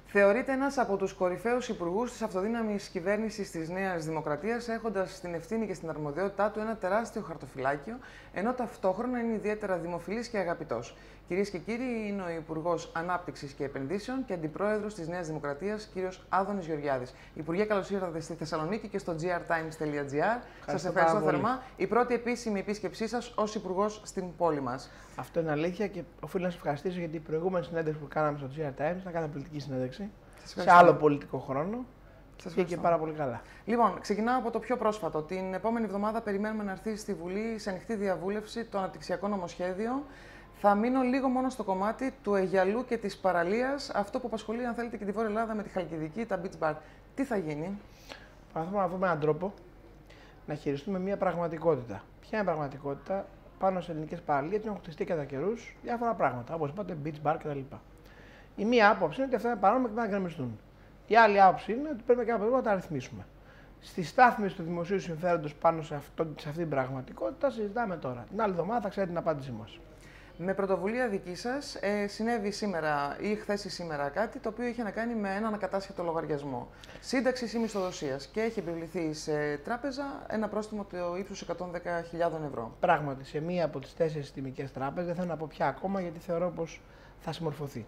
Θεωρείται ένας από τους κορυφαίους υπουργούς της αυτοδύναμης κυβέρνησης της Νέας Δημοκρατίας, έχοντας στην ευθύνη και στην αρμοδιότητά του ένα τεράστιο χαρτοφυλάκιο, ενώ ταυτόχρονα είναι ιδιαίτερα δημοφιλής και αγαπητός. Κυρίες και κύριοι, είναι ο Υπουργός Ανάπτυξης και Επενδύσεων και Αντιπρόεδρος της Νέας Δημοκρατίας, κύριος Άδωνης Γεωργιάδης. Υπουργέ, καλώς ήρθατε στη Θεσσαλονίκη και στο grtimes.gr. Σας ευχαριστώ θερμά. Η πρώτη επίσημη επίσκεψή σας ως Υπουργός στην πόλη μας. Αυτό είναι αλήθεια και οφείλω να σας ευχαριστήσω γιατί η προηγούμενη συνέντευξη που κάναμε στο GR Times ήταν κάναμε πολιτική συνέντευξη. Σε άλλο πολιτικό χρόνο. Και πάρα πολύ καλά. Λοιπόν, ξεκινάω από το πιο πρόσφατο. Την επόμενη εβδομάδα περιμένουμε να έρθει στη Βουλή σε ανοιχτή διαβούλευση το αναπτυξιακό νομοσχέδιο. Θα μείνω λίγο μόνο στο κομμάτι του Αιγιαλού και της παραλίας, αυτό που απασχολεί, αν θέλετε, και τη Βόρεια Ελλάδα με τη Χαλκιδική, τα beach bar. Τι θα γίνει? Προσπαθούμε να βρούμε έναν τρόπο να χειριστούμε μια πραγματικότητα. Ποια είναι η πραγματικότητα? Πάνω σε ελληνικές παραλίες έχουν χτιστεί κατά καιρούς διάφορα πράγματα, όπως είπατε, beach bar κτλ. Η μία άποψη είναι ότι αυτά είναι παράνομα και πρέπει να γκρεμιστούν. Η άλλη άποψη είναι ότι πρέπει να τα ρυθμίσουμε. Στη στάθμιση του δημοσίου συμφέροντος πάνω σε αυτή την πραγματικότητα συζητάμε τώρα. Την άλλη εβδομάδα θα ξέρετε την απάντησή μας. Με πρωτοβουλία δική σας, συνέβη σήμερα ή χθες ή σήμερα κάτι το οποίο είχε να κάνει με έναν ακατάσχετο λογαριασμό σύνταξης ή μισθοδοσίας και έχει επιβληθεί σε τράπεζα ένα πρόστιμο του ύψους 110.000 ευρώ. Πράγματι, σε μία από τις 4 συστημικές τράπεζες, δεν θέλω να πω πια ακόμα γιατί θεωρώ πως θα συμμορφωθεί.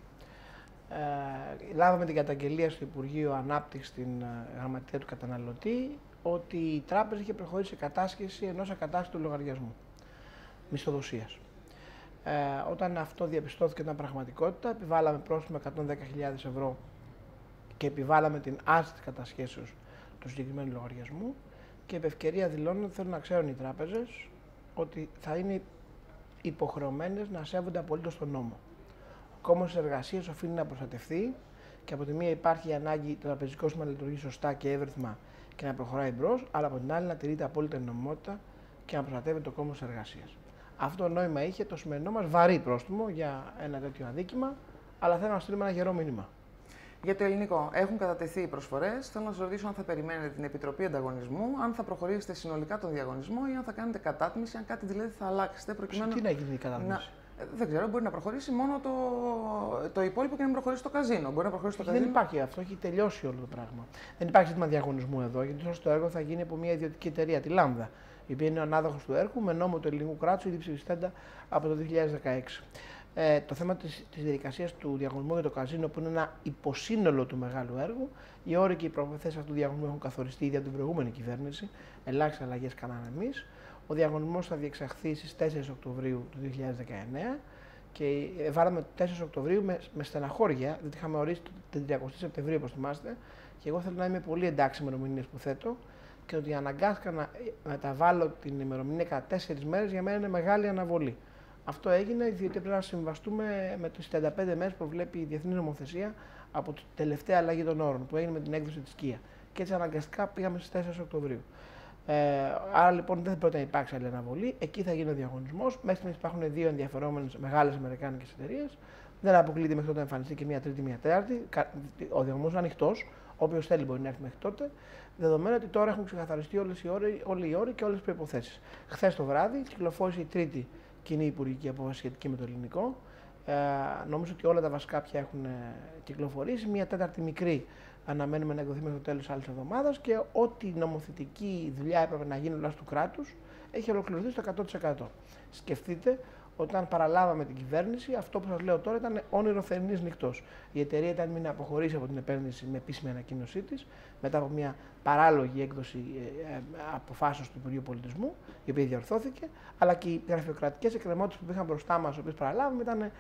Λάβαμε την καταγγελία στο Υπουργείο Ανάπτυξης στην Γραμματεία του Καταναλωτή ότι η τράπεζα είχε προχωρήσει σε κατάσχεση ενός ακατάσχετου λογαριασμού μισθοδοσίας. Όταν αυτό διαπιστώθηκε ήταν πραγματικότητα, επιβάλαμε πρόστιμο 110.000 ευρώ και επιβάλαμε την άρση της κατασχέσεως του συγκεκριμένου λογαριασμού και επ' ευκαιρία δηλώνω ότι θέλουν να ξέρουν οι τράπεζες ότι θα είναι υποχρεωμένες να σέβονται απολύτως τον νόμο. Ο κόμμος της εργασίας οφείλει να προστατευτεί και από τη μία υπάρχει η ανάγκη το τραπεζικό σύστημα να λειτουργεί σωστά και εύρυθμα και να προχωράει μπρος, αλλά από την άλλη να τηρείται απόλυτα η νομιμότητα και να προστατεύει το κόμμος της εργασίας. Αυτό το νόημα είχε το σημερινό μας βαρύ πρόστιμο για ένα τέτοιο αδίκημα, αλλά θέλω να στείλουμε ένα γερό μήνυμα. Για το ελληνικό, έχουν κατατεθεί οι προσφορές. Θέλω να σας ρωτήσω αν θα περιμένετε την Επιτροπή Ανταγωνισμού, αν θα προχωρήσετε συνολικά τον διαγωνισμό ή αν θα κάνετε κατάτμιση, αν κάτι δηλαδή θα αλλάξετε προκειμένου. Τι να γίνει η κατάτμιση? Δεν ξέρω, μπορεί να προχωρήσει μόνο το υπόλοιπο και να μην προχωρήσει το καζίνο. Μπορεί να προχωρήσει το καζίνο. Δεν υπάρχει αυτό, έχει τελειώσει όλο το πράγμα. Δεν υπάρχει ζήτημα διαγωνισμού εδώ, γιατί το έργο θα γίνει από μια ιδιωτική εταιρεία, τη Λάμδα, η οποία είναι ο ανάδοχος του έργου με νόμο του ελληνικού κράτους, ήδη ψηφιστέντα από το 2016. Το θέμα της διαδικασίας του διαγωνισμού για το καζίνο, που είναι ένα υποσύνολο του μεγάλου έργου, οι όροι και οι προϋποθέσεις αυτού του διαγωνισμού έχουν καθοριστεί ήδη από την προηγούμενη κυβέρνηση. Ελάχιστες αλλαγές κάναμε εμείς. Ο διαγωνισμός θα διεξαχθεί στις 4 Οκτωβρίου του 2019 και βάλαμε 4 Οκτωβρίου με στεναχώρια, διότι είχαμε ορίσει την 30 Σεπτεμβρίου, όπως θυμάστε, και εγώ θέλω να είμαι πολύ εντάξει με ημερομηνίες που θέτω και ότι αναγκάστηκα να μεταβάλω την ημερομηνία κατά 4 μέρες, για μένα είναι μεγάλη αναβολή. Αυτό έγινε διότι πρέπει να συμβαστούμε με τις 35 μέρες που βλέπει η διεθνή νομοθεσία από την τελευταία αλλαγή των όρων που έγινε με την έκδοση της ΚΙΑ. Και έτσι αναγκαστικά πήγαμε στις 4 Οκτωβρίου. Άρα λοιπόν δεν πρέπει να υπάρξει άλλη αναβολή. Εκεί θα γίνει ο διαγωνισμός. Μέχρι στιγμής υπάρχουν 2 ενδιαφερόμενες μεγάλες αμερικάνικες εταιρείες. Δεν αποκλείεται μέχρι τότε να εμφανιστεί και μια τρίτη, μια τέταρτη. Ο διαγωνισμός είναι ανοιχτός. Όποιος θέλει μπορεί να έρθει μέχρι τότε. Δεδομένου ότι τώρα έχουν ξεκαθαριστεί όλοι οι όροι και όλες τις προϋποθέσεις. Χθες το βράδυ κυκλοφόρησε η τρίτη κοινή υπουργική απόφαση σχετική με το ελληνικό. Νομίζω ότι όλα τα βασικά πια έχουν κυκλοφορήσει. Μια τέταρτη μικρή αναμένουμε να εκδοθεί μέχρι το τέλος της άλλης εβδομάδας και ό,τι νομοθετική δουλειά έπρεπε να γίνει λόγω του κράτους έχει ολοκληρωθεί στο 100%. Σκεφτείτε όταν παραλάβαμε την κυβέρνηση, αυτό που σας λέω τώρα ήταν όνειρο θερινής νυχτός. Η εταιρεία ήταν να αποχωρήσει από την επένδυση με επίσημη ανακοίνωσή της, μετά από μια παράλογη έκδοση αποφάσεως του Υπουργείου Πολιτισμού, η οποία διορθώθηκε, αλλά και οι γραφειοκρατικές εκκρεμότητες που είχαν μπροστά μας, οι οποίες παραλάβαμε, ήταν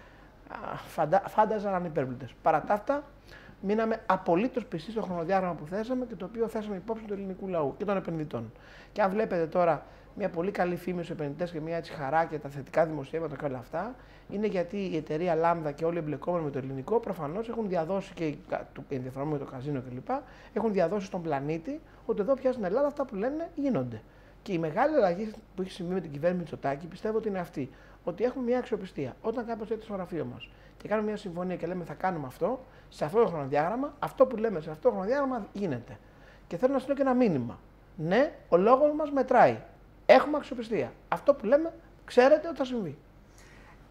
φάνταζαν ανυπέρβλητες. Παρά τα αυτά, μείναμε απολύτως πιστοί στο χρονοδιάγραμμα που θέσαμε και το οποίο θέσαμε υπόψη του ελληνικού λαού και των επενδυτών. Και αν βλέπετε τώρα μια πολύ καλή φήμη στους επενδυτές και μια έτσι χαρά και τα θετικά δημοσιεύματα και όλα αυτά, είναι γιατί η εταιρεία Λάμδα και όλοι οι εμπλεκόμενοι με το ελληνικό προφανώς έχουν διαδώσει και οι ενδιαφερόμενοι με το καζίνο κλπ. Έχουν διαδώσει στον πλανήτη ότι εδώ πια στην Ελλάδα αυτά που λένε γίνονται. Και η μεγάλη αλλαγή που έχει συμβεί με την κυβέρνηση Μητσοτάκη πιστεύω ότι είναι αυτή. Ότι έχουμε μια αξιοπιστία. Όταν κάποιος έρθει στο γραφείο μας και κάνουμε μια συμφωνία και λέμε θα κάνουμε αυτό, σε αυτό το χρονοδιάγραμμα, αυτό που λέμε σε αυτό το χρονοδιάγραμμα γίνεται. Και θέλω να στείλω και ένα μήνυμα. Ναι, ο λόγος μας μετράει. Έχουμε αξιοπιστία. Αυτό που λέμε, ξέρετε ότι θα συμβεί.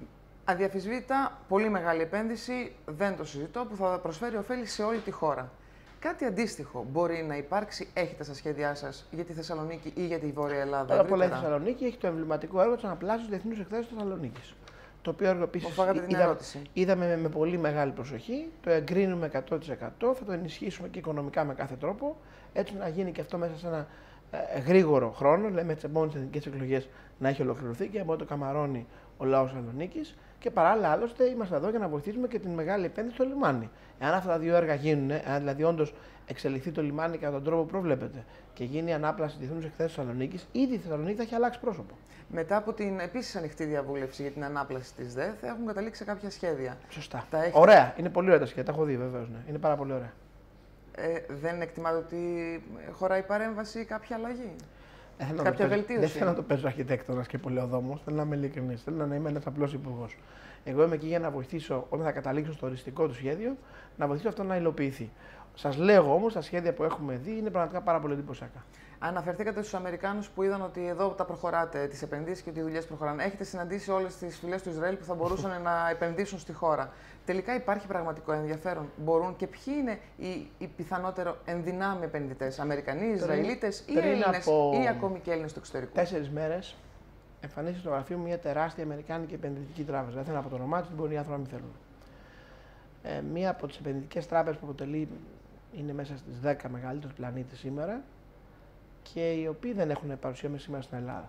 Αδιαφυσβήτητα, πολύ μεγάλη επένδυση, δεν το συζητώ, που θα προσφέρει ωφέλη σε όλη τη χώρα. Κάτι αντίστοιχο μπορεί να υπάρξει, έχετε στα σχέδιά σας για τη Θεσσαλονίκη ή για τη Βόρεια Ελλάδα? Πρώτα απ' όλα η Θεσσαλονίκη έχει το εμβληματικό έργο της αναπλάσεως του Διεθνούς Εκθέσεως της Θεσσαλονίκης. Το οποίο έργο επίσης είδαμε με πολύ μεγάλη προσοχή, το εγκρίνουμε 100%, θα το ενισχύσουμε και οικονομικά με κάθε τρόπο, έτσι να γίνει και αυτό μέσα σε ένα γρήγορο χρόνο, λέμε τις επόμενες εθνικές εκλογές να έχει ολοκληρωθεί και από το καμαρώνει ο λαός Θεσσαλονίκης. Και παράλληλα, άλλωστε, είμαστε εδώ για να βοηθήσουμε και την μεγάλη επένδυση στο λιμάνι. Εάν αυτά τα δύο έργα γίνουν, αν δηλαδή όντως εξελιχθεί το λιμάνι κατά τον τρόπο που προβλέπεται και γίνει η ανάπλαση της Διεθνούς Εκθέσεως Θεσσαλονίκης, ήδη η Θεσσαλονίκη θα έχει αλλάξει πρόσωπο. Μετά από την επίσης ανοιχτή διαβούλευση για την ανάπλαση της ΔΕΘ, έχουν καταλήξει κάποια σχέδια. Σωστά. Ωραία. Είναι πολύ ωραία τα σχέδια. Τα έχω δει βεβαίως. Ναι. Είναι πάρα πολύ ωραία. Δεν εκτιμάτε ότι χωράει παρέμβαση ή κάποια αλλαγή? Κάποια βελτίωση? Δεν θέλω να το παίζω αρχιτέκτονας και πολεοδόμος. Θέλω να είμαι ειλικρινής. Θέλω να είμαι ένας απλός υπουργός. Εγώ είμαι εκεί για να βοηθήσω όταν θα καταλήξω στο οριστικό του σχέδιο, να βοηθήσω αυτό να υλοποιηθεί. Σας λέω όμως, τα σχέδια που έχουμε δει είναι πραγματικά πάρα πολύ εντυπωσιακά. Αναφερθήκατε στους Αμερικάνους που είδαν ότι εδώ τα προχωράτε, τις επενδύσεις και ότι οι δουλειές προχωράνε. Έχετε συναντήσει όλες τις φυλές του Ισραήλ που θα μπορούσαν να επενδύσουν στη χώρα. Τελικά υπάρχει πραγματικό ενδιαφέρον? Μπορούν και ποιοι είναι οι πιθανότερο ενδυνάμει επενδυτές? Αμερικανοί, Ισραηλίτες ή Έλληνες ή ακόμη και Έλληνες του εξωτερικού? 4 μέρες εμφανίστηκε στο γραφείο μου μια τεράστια Αμερικάνικη επενδυτική τράπεζα. Δεν θέλω να πω το όνομά της, μπορεί οι άνθρωποι να μην θέλουν. Μία από τις επενδυτικές τράπεζες που αποτελεί είναι μέσα στις 10 μεγαλύτερους πλανήτες σήμερα και οι οποίοι δεν έχουν παρουσία σήμερα στην Ελλάδα.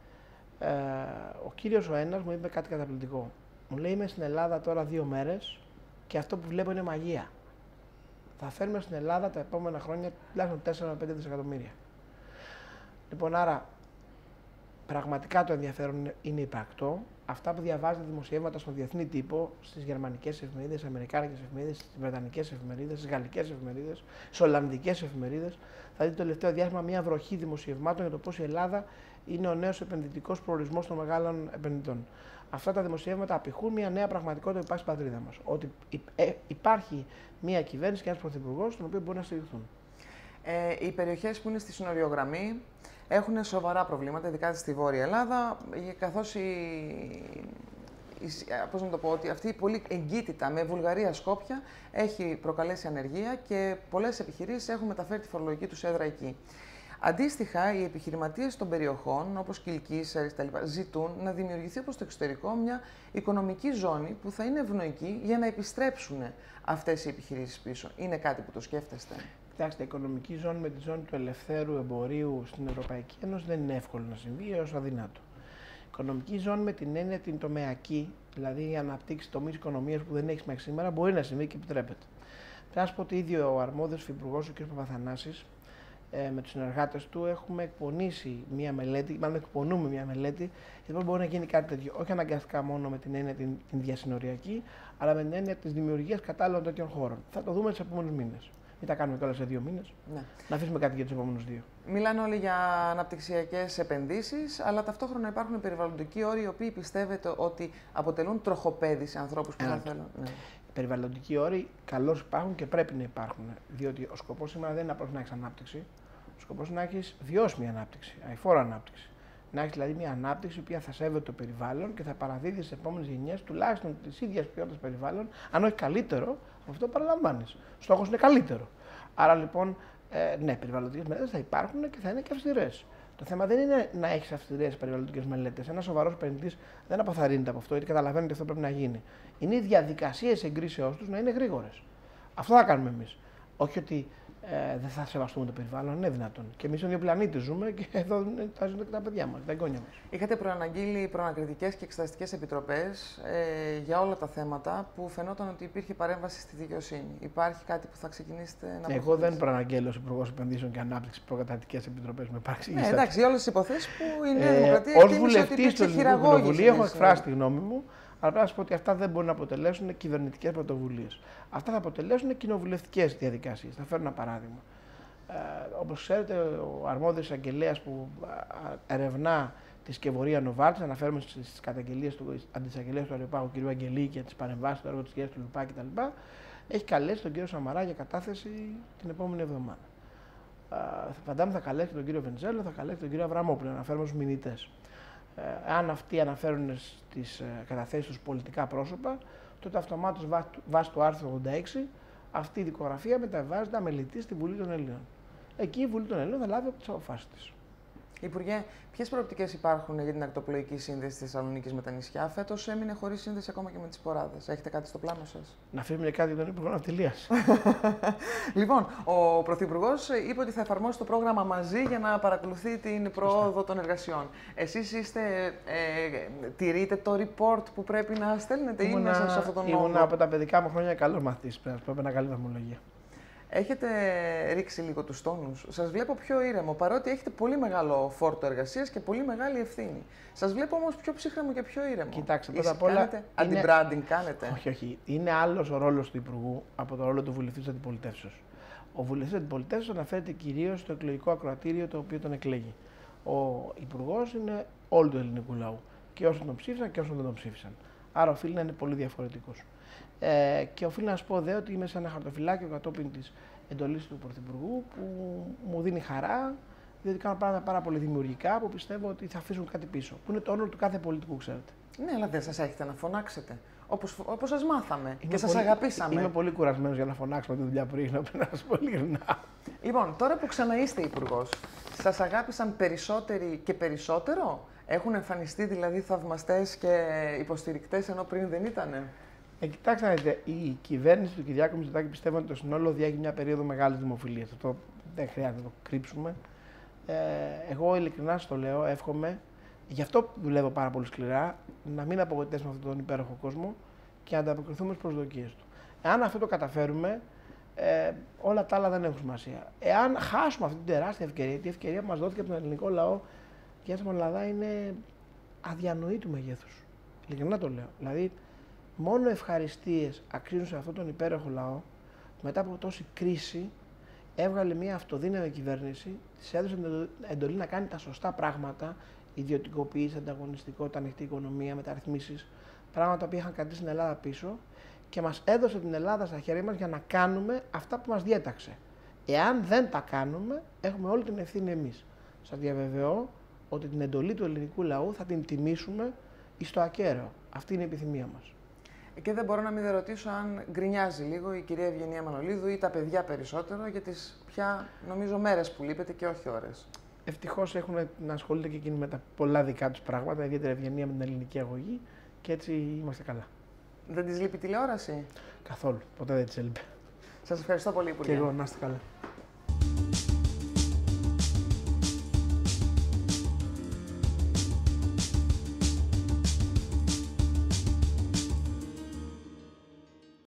Ο κύριος ο ένας μου είπε κάτι καταπληκτικό. Μου λέει: είμαι στην Ελλάδα τώρα 2 μέρες και αυτό που βλέπω είναι μαγεία. Θα φέρουμε στην Ελλάδα τα επόμενα χρόνια τουλάχιστον 4-5 δισεκατομμύρια. Λοιπόν, άρα πραγματικά το ενδιαφέρον είναι υπαρκτό. Αυτά που διαβάζετε δημοσιεύματα στον διεθνή τύπο, στις γερμανικές εφημερίδες, στις αμερικάνικες εφημερίδες, στις βρετανικές εφημερίδες, στις γαλλικές εφημερίδες, στις ολλανδικές εφημερίδες, θα δείτε το τελευταίο διάστημα μια βροχή δημοσιευμάτων για το πώς η Ελλάδα είναι ο νέος επενδυτικός προορισμός των μεγάλων επενδυτών. Αυτά τα δημοσιεύματα απηχούν μια νέα πραγματικότητα που υπάρχει στην πατρίδα μας. Ότι υπάρχει μια κυβέρνηση και ένας πρωθυπουργός, τον οποίο μπορεί να στηριχθούν. Οι περιοχές που είναι στη συνοριογραμμή έχουν σοβαρά προβλήματα, ειδικά στη Βόρεια Ελλάδα, καθώς πώς να το πω, ότι αυτή η πολλή εγκύτητα με Βουλγαρία-Σκόπια έχει προκαλέσει ανεργία και πολλές επιχειρήσεις έχουν μεταφέρει τη φορολογική τους έδρα εκεί. Αντίστοιχα, οι επιχειρηματίες των περιοχών, όπως Κιλκής, κτλ., ζητούν να δημιουργηθεί όπως στο εξωτερικό μια οικονομική ζώνη που θα είναι ευνοϊκή για να επιστρέψουν αυτές οι επιχειρήσεις πίσω. Είναι κάτι που το σκέφτεστε? Κοιτάξτε, η οικονομική ζώνη με τη ζώνη του ελευθέρου εμπορίου στην Ευρωπαϊκή Ένωση δεν είναι εύκολο να συμβεί, έως αδυνάτο. Η οικονομική ζώνη με την έννοια την τομεακή, δηλαδή η αναπτύξη τομείς οικονομίας που δεν έχει μέχρι σήμερα, μπορεί να συμβεί και επιτρέπεται. Πρέπει να σας πω ότι ήδη ο αρμόδιος υφυπουργός, ο κ. Παπαθανάσης, με τους συνεργάτες του έχουμε εκπονήσει μια μελέτη, μάλλον εκπονούμε μια μελέτη, για το μπορεί να γίνει κάτι τέτοιο. Όχι αναγκαστικά μόνο με την έννοια την διασυνοριακή, αλλά με την έννοια της δημιουργίας κατάλληλων τέτοιων χώρων. Θα το δούμε τους επόμενους μήνες. Μην τα κάνουμε τώρα σε 2 μήνες. Ναι. Να αφήσουμε κάτι για τους επόμενους 2. Μιλάνε όλοι για αναπτυξιακές επενδύσεις, αλλά ταυτόχρονα υπάρχουν περιβαλλοντικοί όροι, οι οποίοι πιστεύετε ότι αποτελούν τροχοπέδι σε ανθρώπους που θα θέλουν. Ναι. Οι περιβαλλοντικοί όροι καλώς υπάρχουν και πρέπει να υπάρχουν. Διότι ο σκοπός σήμερα δεν είναι απλώς να έχεις ανάπτυξη. Ο σκοπός είναι να έχεις βιώσιμη ανάπτυξη, αειφόρο ανάπτυξη. Να έχεις δηλαδή μια ανάπτυξη που θα σέβεται το περιβάλλον και θα παραδίδει στις επόμενες γενιές τουλάχιστον της ίδιας ποιότητας περιβάλλον, αν όχι καλύτερο, αυτό παραλαμβάνεις. Στόχος είναι καλύτερο. Άρα λοιπόν, ναι, περιβαλλοντικές μελέτες θα υπάρχουν και θα είναι και αυστηρές. Το θέμα δεν είναι να έχεις αυστηρές περιβαλλοντικές μελέτες. Ένας σοβαρός επενδυτής δεν αποθαρρύνεται από αυτό, γιατί καταλαβαίνει ότι αυτό πρέπει να γίνει. Είναι οι διαδικασίες εγκρίσεώς τους να είναι γρήγορες. Αυτό θα κάνουμε εμείς. Όχι ότι δεν θα σεβαστούμε το περιβάλλον, είναι δυνατόν. Και εμείς στον ίδιο πλανήτη ζούμε και εδώ θα ζουν και τα παιδιά μας, τα εγγόνια μας. Είχατε προαναγγείλει προανακριτικές και εξεταστικές επιτροπές για όλα τα θέματα που φαινόταν ότι υπήρχε παρέμβαση στη δικαιοσύνη. Υπάρχει κάτι που θα ξεκινήσετε να προχωρήσετε? Εγώ δεν προαναγγέλω ως Υπουργός Επενδύσεων και Ανάπτυξης προκαταρκτικές επιτροπές με παρεξήγηση. Εντάξει, για όλες τις υποθέσεις που η Νέα Δημοκρατία εκτίμησε ότι υπήρξε χειραγώγηση. Έχω εκφράσει τη γνώμη μου. Αλλά πρέπει να σας πω ότι αυτά δεν μπορούν να αποτελέσουν κυβερνητικές πρωτοβουλίες. Αυτά θα αποτελέσουν κοινοβουλευτικές διαδικασίες. Θα φέρω ένα παράδειγμα. Όπως ξέρετε, ο αρμόδιος εισαγγελέας που ερευνά τη σκευωρία Νοβάρτης, αναφέρομαι στις καταγγελίες του αντισαγγελέας του Αριοπάγου, κ. Αγγελή, και τις παρεμβάσεις του έργου της κυρίας του Λουπά κτλ., έχει καλέσει τον κύριο Σαμαρά για κατάθεση την επόμενη εβδομάδα. Φαντάμε θα καλέσει τον κύριο Βενιζέλο, θα καλέσει τον κύριο Αβραμόπουλο, αναφέρομαι στους μηνυτές. Αν αυτοί αναφέρουν στις καταθέσεις τους πολιτικά πρόσωπα, τότε αυτομάτως βάσει του άρθρου 86 αυτή η δικογραφία μεταβάζεται αμελητή στη Βουλή των Ελλήνων. Εκεί η Βουλή των Ελλήνων θα λάβει από τις αποφάσεις της. Υπουργέ, ποιες προοπτικές υπάρχουν για την ακτοπλοϊκή σύνδεση της Θεσσαλονίκης με τα νησιά? Φέτος έμεινε χωρίς σύνδεση ακόμα και με τις Ποράδες. Έχετε κάτι στο πλάνο σας? Να αφήσουμε κάτι για τον Υπουργό Ναυτιλίας. Λοιπόν, ο Πρωθυπουργός είπε ότι θα εφαρμόσει το πρόγραμμα Μαζί για να παρακολουθεί την πρόοδο των εργασιών. Εσείς τηρείτε το report που πρέπει να στέλνετε ή μέσα σε αυτόν τον νόμο? Ήμουν από τα παιδικά μου χρόνια καλός μαθητής, πρέπει να καλή βαθμολογία. Έχετε ρίξει λίγο τους τόνους. Σας βλέπω πιο ήρεμο, παρότι έχετε πολύ μεγάλο φόρτο εργασίας και πολύ μεγάλη ευθύνη. Σας βλέπω όμως πιο ψύχρεμο και πιο ήρεμο. Κοιτάξτε, πρώτα απ' όλα. Αντι-branding κάνετε? Όχι, όχι. Είναι άλλος ο ρόλος του Υπουργού από το ρόλο του βουλευτή της Αντιπολιτεύσεως. Ο βουλευτής της Αντιπολιτεύσεως αναφέρεται κυρίως στο εκλογικό ακροατήριο το οποίο τον εκλέγει. Ο Υπουργός είναι όλου του ελληνικού λαού. Και όσοι τον ψήφισαν και όσοι δεν τον ψήφισαν. Άρα οφείλει να είναι πολύ διαφορετικός. Και οφείλω να σα πω ότι είμαι σε ένα χαρτοφυλάκιο κατόπιν της εντολής του Πρωθυπουργού που μου δίνει χαρά, διότι κάνω πράγματα πάρα πολύ δημιουργικά που πιστεύω ότι θα αφήσουν κάτι πίσω. Που είναι το όνομα του κάθε πολιτικού, ξέρετε. Ναι, αλλά δεν σας έχετε να φωνάξετε. Όπως σας μάθαμε και σας αγαπήσαμε. Είμαι πολύ κουρασμένος για να φωνάξω τη δουλειά που ρίχνω, να σας πω ειλικρινά. Λοιπόν, τώρα που ξαναείστε υπουργός, σας αγάπησαν περισσότεροι και περισσότερο? Έχουν εμφανιστεί δηλαδή θαυμαστές και υποστηρικτές ενώ πριν δεν ήτανε? Κοιτάξτε να δείτε, η κυβέρνηση του Κυριάκου Μητσοτάκη πιστεύω ότι το συνόλο διάγει μια περίοδο μεγάλης δημοφιλίας. Αυτό δεν χρειάζεται να το κρύψουμε. Εγώ ειλικρινά στο λέω, εύχομαι, γι' αυτό δουλεύω πάρα πολύ σκληρά, να μην απογοητεύσουμε αυτόν τον υπέροχο κόσμο και να ανταποκριθούμε στις προσδοκίες του. Εάν αυτό το καταφέρουμε, όλα τα άλλα δεν έχουν σημασία. Εάν χάσουμε αυτή την τεράστια ευκαιρία, η ευκαιρία που μας δόθηκε από τον ελληνικό λαό, η Ελλάδα είναι αδιανοήτου μεγέθους. Ειλικρινά το λέω. Δηλαδή, μόνο ευχαριστίες αξίζουν σε αυτόν τον υπέροχο λαό. Μετά από τόση κρίση, έβγαλε μια αυτοδύναμη κυβέρνηση, της έδωσε εντολή να κάνει τα σωστά πράγματα, ιδιωτικοποίηση, ανταγωνιστικότητα, ανοιχτή οικονομία, μεταρρυθμίσεις, πράγματα που είχαν κρατήσει την Ελλάδα πίσω και μας έδωσε την Ελλάδα στα χέρια μας για να κάνουμε αυτά που μας διέταξε. Εάν δεν τα κάνουμε, έχουμε όλη την ευθύνη εμείς. Σας διαβεβαιώ ότι την εντολή του ελληνικού λαού θα την τιμήσουμε εις το ακέραιο. Αυτή είναι η επιθυμία μας. Και δεν μπορώ να μην ρωτήσω αν γκρινιάζει λίγο η κυρία Ευγενία Μανολίδου ή τα παιδιά περισσότερο για τις πια, νομίζω, μέρες που λείπετε και όχι ώρες. Ευτυχώς έχουν να ασχολούνται και εκείνοι με τα πολλά δικά τους πράγματα, ιδιαίτερα Ευγενία με την ελληνική αγωγή και έτσι είμαστε καλά. Δεν της λείπει τηλεόραση? Καθόλου. Ποτέ δεν της έλειπε. Σας ευχαριστώ πολύ, Υπουργέ. Και εγώ, να είστε καλά.